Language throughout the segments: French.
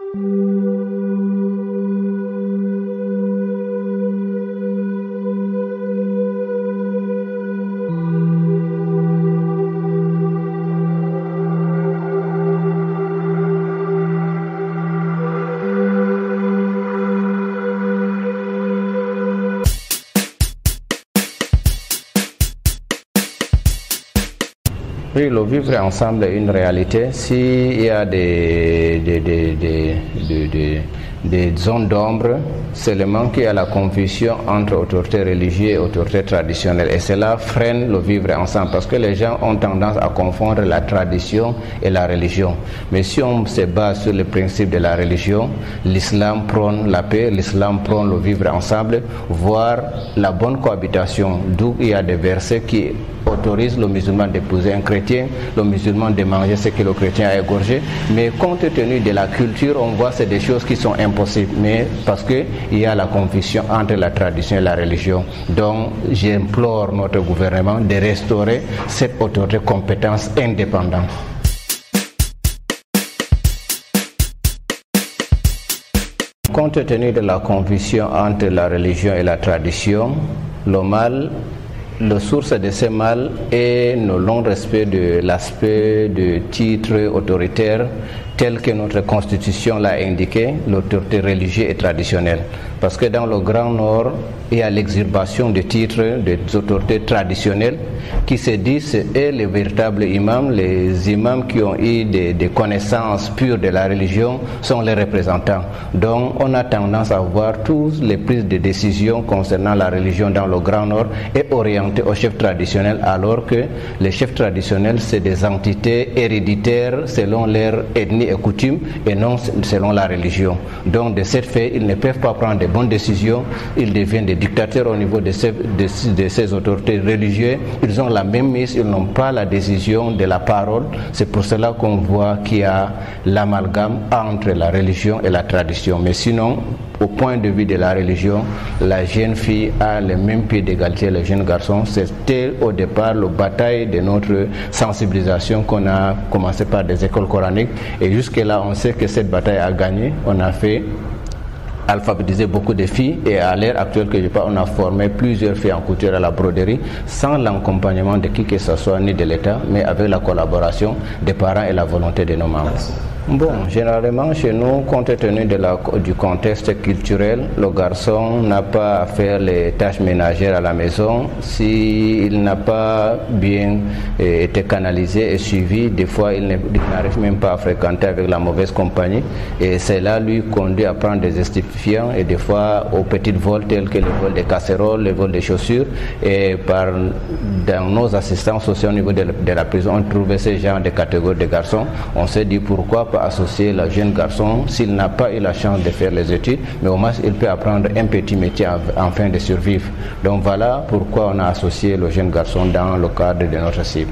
Oui, le vivre ensemble est une réalité. S'il y a des zones d'ombre, seulement qu'il y a la confusion entre autorité religieuse et autorité traditionnelle. Et cela freine le vivre ensemble parce que les gens ont tendance à confondre la tradition et la religion. Mais si on se base sur les principes de la religion, l'islam prône la paix, l'islam prône le vivre ensemble, voire la bonne cohabitation, d'où il y a des versets qui autorise le musulman d'épouser un chrétien, le musulman de manger ce que le chrétien a égorgé, mais compte tenu de la culture, on voit que c'est des choses qui sont impossibles, mais parce qu'il y a la confusion entre la tradition et la religion. Donc j'implore notre gouvernement de restaurer cette autorité compétence indépendante. Compte tenu de la confusion entre la religion et la tradition, le mal, la source de ce mal est le non-respect de l'aspect de titre autoritaire tel que notre constitution l'a indiqué, l'autorité religieuse et traditionnelle. Parce que dans le Grand Nord, il y a l'exurbation de titres des autorités traditionnelles qui se disent et les véritables imams, les imams qui ont eu des connaissances pures de la religion sont les représentants. Donc on a tendance à voir toutes les prises de décision concernant la religion dans le Grand Nord et orientées aux chefs traditionnels, alors que les chefs traditionnels c'est des entités héréditaires selon leur ethnie et coutume et non selon la religion. Donc de ce fait, ils ne peuvent pas prendre de bonnes décisions, ils deviennent des dictateurs au niveau de ces autorités religieuses. Ils ont la même mise, ils n'ont pas la décision de la parole. C'est pour cela qu'on voit qu'il y a l'amalgame entre la religion et la tradition. Mais sinon, au point de vue de la religion, la jeune fille a le même pied d'égalité que le jeune garçon. C'était au départ la bataille de notre sensibilisation qu'on a commencé par des écoles coraniques. Et jusque-là, on sait que cette bataille a gagné. On a fait alphabétiser beaucoup de filles et à l'heure actuelle que je parle, on a formé plusieurs filles en couture à la broderie sans l'accompagnement de qui que ce soit ni de l'État, mais avec la collaboration des parents et la volonté de nos membres. Bon, généralement chez nous, compte tenu du contexte culturel, le garçon n'a pas à faire les tâches ménagères à la maison. S'il n'a pas bien été canalisé et suivi, des fois il n'arrive même pas à fréquenter avec la mauvaise compagnie et cela lui conduit à prendre des stupéfiants et des fois aux petits vols tels que le vol des casseroles, le vol des chaussures. Et dans nos assistants sociaux au niveau de la prison, on trouvait ce genre de catégorie de garçons. On s'est dit pourquoi pas associer le jeune garçon s'il n'a pas eu la chance de faire les études, mais au moins il peut apprendre un petit métier afin de survivre. Donc voilà pourquoi on a associé le jeune garçon dans le cadre de notre cible.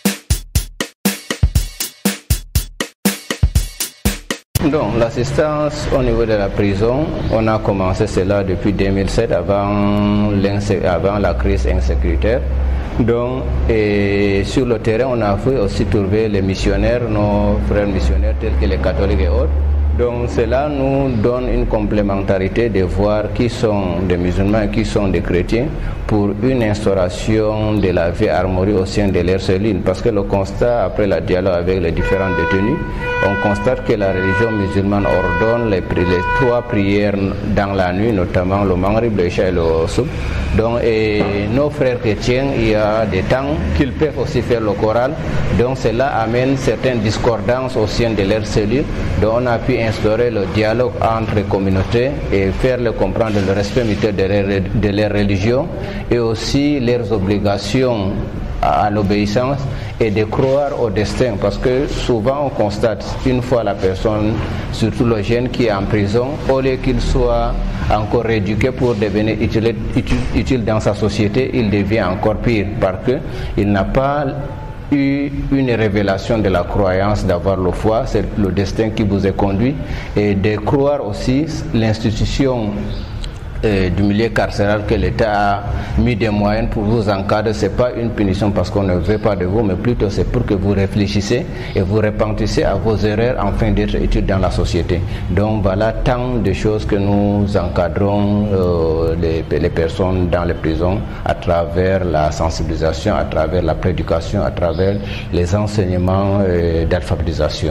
Donc l'assistance au niveau de la prison, on a commencé cela depuis 2007 avant la crise insécuritaire. Donc, et sur le terrain, on a fait aussi trouver les missionnaires, nos frères missionnaires tels que les catholiques et autres. Donc cela nous donne une complémentarité de voir qui sont des musulmans et qui sont des chrétiens pour une instauration de la vie harmonieuse au sein de leur cellule. Parce que le constat, après le dialogue avec les différents détenus, on constate que la religion musulmane ordonne les 3 prières dans la nuit, notamment le Maghrib, le Isha et le Soub. Donc, et nos frères chrétiens, il y a des temps qu'ils peuvent aussi faire le choral. Donc cela amène certaines discordances au sein de leur cellule. Donc on a pu instaurer le dialogue entre les communautés et faire leur comprendre le respect mutuel de leur religion et aussi leurs obligations à l'obéissance et de croire au destin, parce que souvent on constate une fois la personne, surtout le jeune qui est en prison, au lieu qu'il soit encore éduqué pour devenir utile dans sa société, il devient encore pire parce qu'il n'a pas eu une révélation de la croyance d'avoir le foi, c'est le destin qui vous est conduit, et de croire aussi l'institution du milieu carcéral que l'État a mis des moyens pour vous encadrer. Ce n'est pas une punition parce qu'on ne veut pas de vous, mais plutôt c'est pour que vous réfléchissiez et vous repentissiez à vos erreurs afin d'être utiles dans la société. Donc voilà tant de choses que nous encadrons les personnes dans les prisons à travers la sensibilisation, à travers la prééducation, à travers les enseignements d'alphabétisation.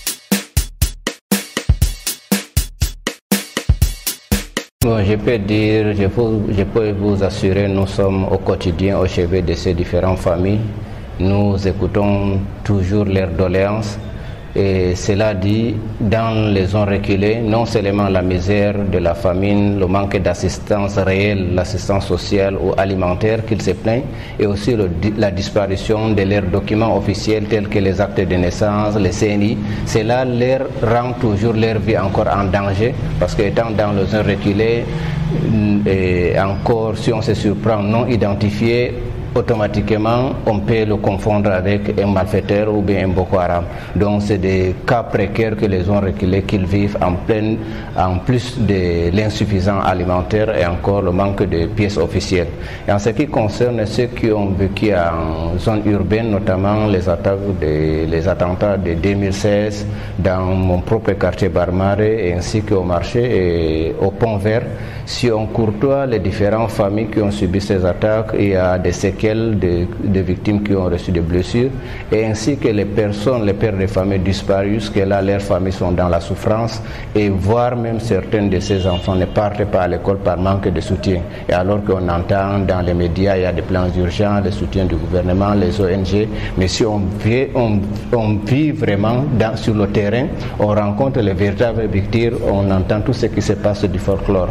Bon, je peux vous assurer, nous sommes au quotidien au chevet de ces différentes familles. Nous écoutons toujours leurs doléances. Et cela dit, dans les zones reculées, non seulement la misère de la famine, le manque d'assistance réelle, l'assistance sociale ou alimentaire qu'ils se plaignent, et aussi la disparition de leurs documents officiels tels que les actes de naissance, les CNI, cela leur rend toujours leur vie encore en danger, parce qu'étant dans les zones reculées, et encore si on se surprend non identifié, automatiquement on peut le confondre avec un malfaiteur ou bien un Boko Haram. Donc c'est des cas précaires que les zones reculées qu'ils vivent en plus de l'insuffisance alimentaire et encore le manque de pièces officielles. Et en ce qui concerne ceux qui ont vécu en zone urbaine, notamment les attentats de 2016 dans mon propre quartier Barmaré ainsi qu'au marché et au Pont Vert, si on courtoie les différentes familles qui ont subi ces attaques, il y a des séquelles de victimes qui ont reçu des blessures, et ainsi que les personnes, les pères de famille disparus, que là leurs familles sont dans la souffrance, et voire même certains de ces enfants ne partent pas à l'école par manque de soutien. Et alors qu'on entend dans les médias, il y a des plans urgents, le soutien du gouvernement, les ONG, mais si on vit vraiment sur le terrain, on rencontre les véritables victimes, on entend tout ce qui se passe du folklore.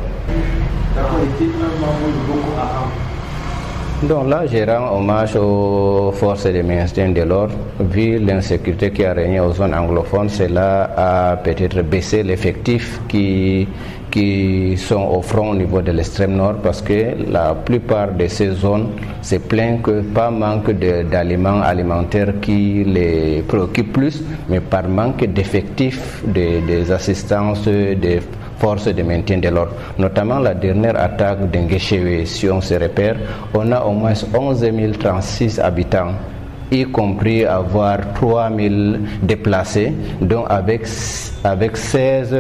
Donc là, je rends hommage aux forces de maintien de l'ordre. Vu l'insécurité qui a régné aux zones anglophones, cela a peut-être baissé l'effectif qui sont au front au niveau de l'extrême nord, parce que la plupart de ces zones se plaignent que pas manque d'aliments alimentaires qui les préoccupe plus, mais par manque d'effectifs des assistances des forces de maintien de l'ordre. Notamment la dernière attaque d'Nguéchewe, si on se repère, on a au moins 11 036 habitants, y compris avoir 3 000 déplacés, donc avec 16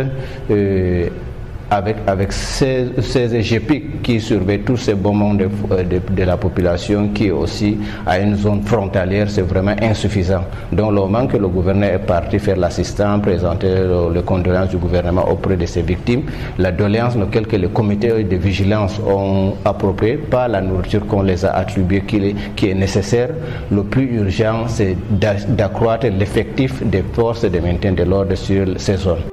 GPIC qui surveillent tous ces bons mondes de la population, qui est aussi à une zone frontalière, c'est vraiment insuffisant. Donc le moment que le gouverneur est parti faire l'assistant, présenter les condoléances du gouvernement auprès de ses victimes, la doléance laquelle que les comités de vigilance ont approprié, pas la nourriture qu'on les a attribuée qui est nécessaire, le plus urgent c'est d'accroître l'effectif des forces de maintien de l'ordre sur ces zones.